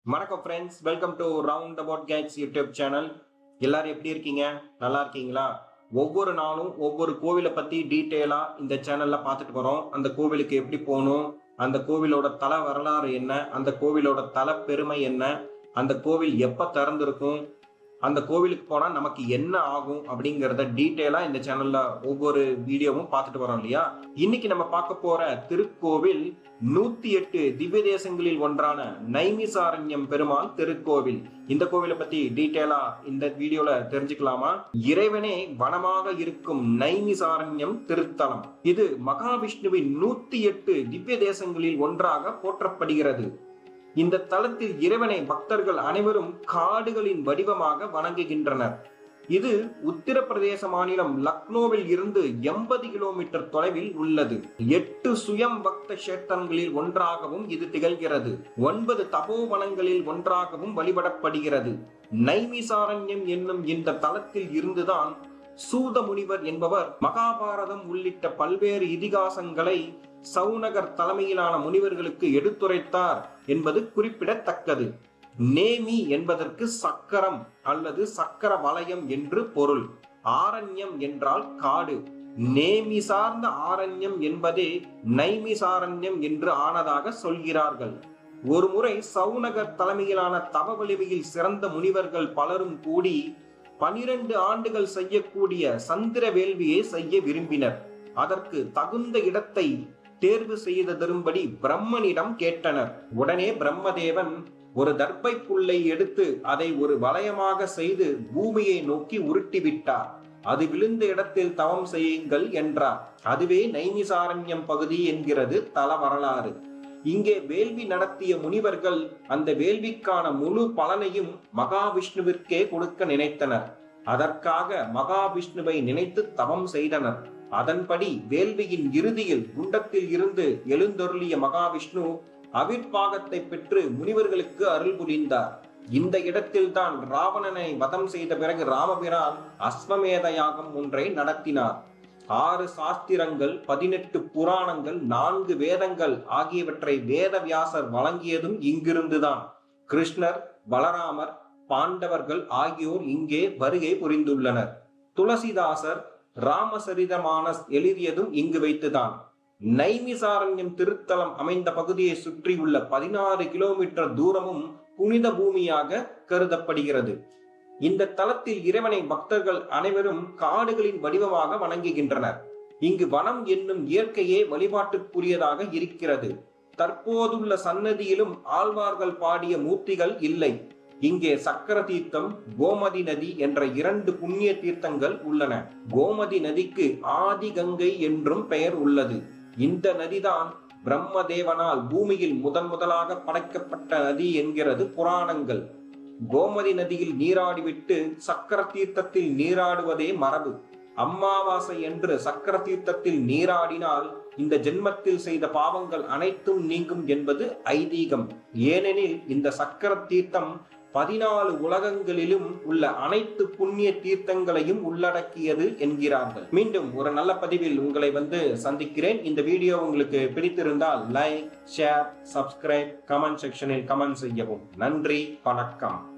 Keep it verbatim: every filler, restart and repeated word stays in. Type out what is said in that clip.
வணக்கம் friends, welcome to round about kites YouTube channel. எல்லாரும் எப்படி இருக்கீங்க? நல்லா இருக்கீங்களா? ஒவ்வொரு நாளும் ஒவ்வொரு கோவிலை பத்தி டீட்டெயிலா இந்த சேனல்ல பார்த்துட்டு வரோம். அந்த கோவிலுக்கு எப்படி போகணும், அந்த கோவிலோட தல வரலாறு என்ன, அந்த கோவிலோட தல பெருமை என்ன, அந்த கோவில் எப்ப திறந்திருக்கும், அந்த கோவிலுக்கு போனா நமக்கு என்ன ஆகும் அப்படிங்கறத டீட்டெயிலா இந்த சேனல்ல ஒவ்வொரு வீடியோவும் பார்த்துட்டு வரோம் இல்லையா? இன்னைக்கு நம்ம பார்க்க போற திருக்கோவில் நூத்தி எட்டு திவ்ய தேசங்களில் ஒன்றான நைமிசாரண்யம் பெருமாள் திருக்கோவில். இந்த கோவிலை பத்தி டீட்டெயிலா இந்த வீடியோல தெரிஞ்சுக்கலாமா? இறைவனே வனமாக இருக்கும் நைமிசாரண்யம் திருத்தலம். இது மகாவிஷ்ணுவின் நூத்தி எட்டு திவ்ய தேசங்களில் ஒன்றாக போற்றப்படுகிறது. இந்த தலத்தில் இறைவனை பக்தர்கள் அனைவரும் காடுகளின் வடிவமாக வணங்குகின்றனர். இது உத்தர பிரதேச மாநிலம் லக்னோவில் இருந்து எண்பது கிலோமீட்டர் தொலைவில் உள்ளது. எட்டு சுயம்வக்த க்ஷேத்திரங்களில் ஒன்றாகவும் இது திகழ்கிறது. ஒன்பது தபோவனங்களில் ஒன்றாகவும் வழிபடப்படுகிறது. நைமிசாரண்யம் என்னும் இந்த தலத்தில் இருந்துதான் சூத முனிவர் என்பவர் மகாபாரதம் உள்ளிட்ட பல்வேறு இதிகாசங்களை சவுனகர் தலைமையிலான முனிவர்களுக்கு எடுத்துரைத்தார் என்பது குறிப்பிடத்தக்கது. நேமி என்பதற்கு சக்கரம் அல்லது சக்கர வலயம் என்று பொருள். ஆரண்யம் என்றால் காடு. நேமி சார்ந்த ஆரண்யம் என்பதே நைமிசாரண்யம் என்று ஆனதாக சொல்கிறார்கள். ஒரு முறை சவுனகர் தலைமையிலான தவ வலிமையில் சிறந்த முனிவர்கள் பலரும் கூடி பனிரெண்டு ஆண்டுகள் செய்யக்கூடிய சந்திர வேள்வியை செய்ய விரும்பினர். அதற்கு தகுந்த இடத்தை தேர்வு செய்து தரும்படி பிரம்மனிடம் கேட்டனர். உடனே பிரம்மதேவன் ஒரு தர்பை புல்லை எடுத்து அதை ஒரு வளையமாக செய்து பூமியை நோக்கி உருட்டிவிட்டார். அது விழுந்த இடத்தில் தவம் செய்யுங்கள் என்றார். அதுவே நைமிசாரண்யம் பகுதி என்கிறது தல வரலாறு. இங்கே வேள்வி நடத்திய முனிவர்கள் அந்த வேள்விக்கான முழு பலனையும் மகாவிஷ்ணுவிற்கே கொடுக்க நினைத்தனர். அதற்காக மகாவிஷ்ணுவை நினைத்து தவம் செய்தனர். அதன்படி வேள்வியின் இறுதியில் குண்டத்தில் இருந்து எழுந்தருளிய மகாவிஷ்ணு அவிர்வாகத்தை பெற்று முனிவர்களுக்கு அருள் புரிந்தார். இந்த இடத்தில் தான் ராவணனை வதம் செய்த பிறகு ராமபிரான் அஸ்வமேத யாகம் ஒன்றை நடத்தினார். ஆறு சாஸ்திரங்கள், பதினெட்டு புராணங்கள், நான்கு வேதங்கள் ஆகியவற்றை வேதவியாசர் வழங்கியதும் இங்கிருந்துதான். கிருஷ்ணர், பலராமர், பாண்டவர்கள் ஆகியோர் இங்கே வருகை புரிந்துள்ளனர். துளசிதாசர் ராமசரிதமானஸ் எழுதியதும் இங்கு வைத்துதான். நைமிசாரண்யம் திருத்தலம் அமைந்த பகுதியை சுற்றியுள்ள பதினாறு கிலோமீட்டர் தூரமும் புனித பூமியாக கருதப்படுகிறது. இந்த தலத்தில் இறைவனை பக்தர்கள் அனைவரும் காடுகளின் வடிவமாக வணங்குகின்றனர். இங்கு வனம் என்னும் இயற்கையே வழிபாட்டுக்குரியதாக இருக்கிறது. தற்போதுள்ள சன்னதியிலும் ஆழ்வார்கள் பாடிய மூர்த்திகள் இல்லை. இங்கே சக்கர தீர்த்தம், கோமதி நதி என்ற இரண்டு புண்ணிய தீர்த்தங்கள் உள்ளன. கோமதி நதிக்கு ஆதி கங்கை என்றும் பெயர் உள்ளது. இந்த நதிதான் பிரம்மதேவனால் பூமியில் முதன் முதலாக படைக்கப்பட்ட நதி என்கிறது புராணங்கள். கோமதி நதியில் நீராடிவிட்டு சக்கர தீர்த்தத்தில் நீராடுவதே மரபு. அம்மாவாசை என்று சக்கர தீர்த்தத்தில் நீராடினால் இந்த ஜென்மத்தில் செய்த பாவங்கள் அனைத்தும் நீங்கும் என்பது ஐதீகம். ஏனெனில் இந்த சக்கர தீர்த்தம் பதினாலு உலகங்களிலும் உள்ள அனைத்து புண்ணிய தீர்த்தங்களையும் உள்ளடக்கியது என்கிறார்கள். மீண்டும் ஒரு நல்ல பதிவில் உங்களை வந்து சந்திக்கிறேன். இந்த வீடியோ உங்களுக்கு பிடித்திருந்தால் லைக், ஷேர், சப்ஸ்கிரைப், கமெண்ட் செக்ஷனில் கமெண்ட் செய்யவும். நன்றி, வணக்கம்.